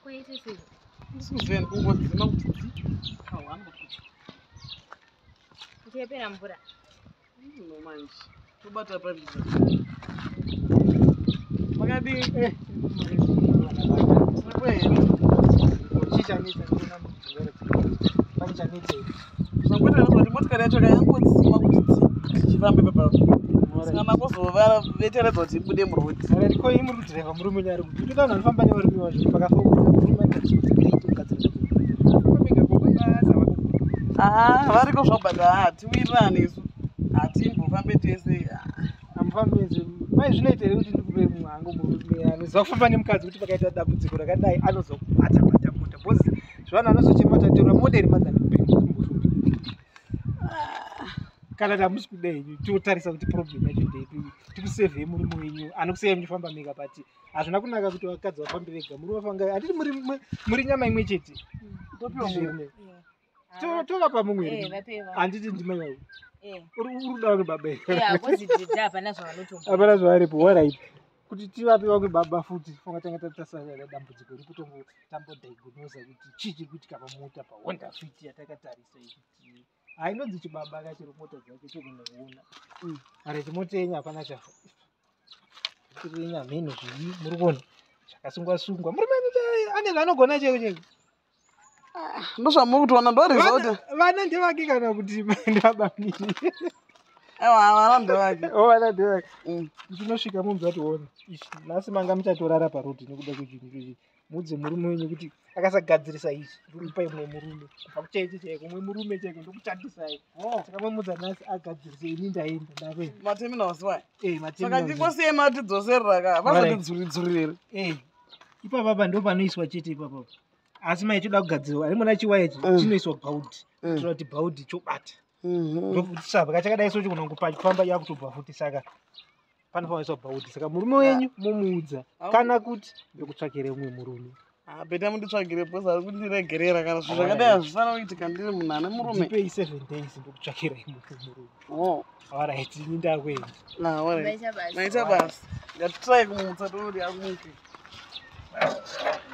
Ndisikuziva ndikungodzima kuti kawangu Uchepera mvura. No manje. Tobata paliza. Makadi chichanitsa ndona muzvere panichanitsa Sangweta kuti motikari yacho kayangodzima kuti chifambe papa. Singana kuzova veteredza kuti ibude murodhi. ari ko imuri kudriva murume nyari kuti toda vanhu vanofamba nevari kuva pakafoka murume akagadzira variko zvabata tiwirirane isu hatimbofambe tese amufambezi mai zvinoita here kuti ndikupe mumhango murume anoziva kufamba nemukadzi kuti pakaita dambudziko rakadai anozobata mota bhozi zvanhu anozochematatora moderi mazani kana tamusi kudai totarisa kuti problem yacho ndeipi tikusevhei murume wenyu anokusiyai muchifamba mega pati hazvina kunaka kuti vakadzi vafambe vega muri vafanga handiti muri nyama imwe chete tovapa mumwe handiti ndimai uruda vamwe baba hapana zvavaripo warit kuti tivape vamwe baba futi fonga tanga tatasarira dambudziko rikutambodhaignoza kuti chii chiri kuitika pamota pahonda fiti yatakatarisa kuti hainodzi chibaba kachiri mota dzake chokunoona mara chimota yenyu hapana chafa tiri nyamheno zvivi muri kuona zvakasungwa-sungwa murume ane zvaanogona cheko cheko ndozvamuri kutiwana ndoriza kuti vana ndevake kana kuti ndevabamini vana ndevake vana ndevake tinosvika munhu ationa nhasi manga muchatorara paroti nekuda kwechinhu mudze murume wenyu kuti akasagadzirisa izvi ndikupai mumwe murume kubva kuchaicho chaiko mumwe murume chaiko ndokutatisai takamamudza nhasi agadzirise ini ndaenda ndapeni mateminausi wa saka ndingosiyei matidzoserera ka vazondidzuririre ipapapa ndo panoiswa chete ipapapa asi maichoda kugadzirwa ari mona chiwaya ichi chinoiswa bhaudhi kuitira kuti bhaudhi chobata ndokutisabva chakadai socho kunongopafamba yakutobva futi saka panofaniswa bhaudhi saka murume wenyu mumuudza kana kuti ndokutsvakire mumwe murume beta munditsvagire bhosi ari kuti ndiregerera kana zvinhu zvakadai hazvifana kuitika ndiri munhu ane murume ndipei 7 days ndokutsvakirai mumwe murume alright ini ndakuenda maita basi ngatitrai kumutsa touri akumuke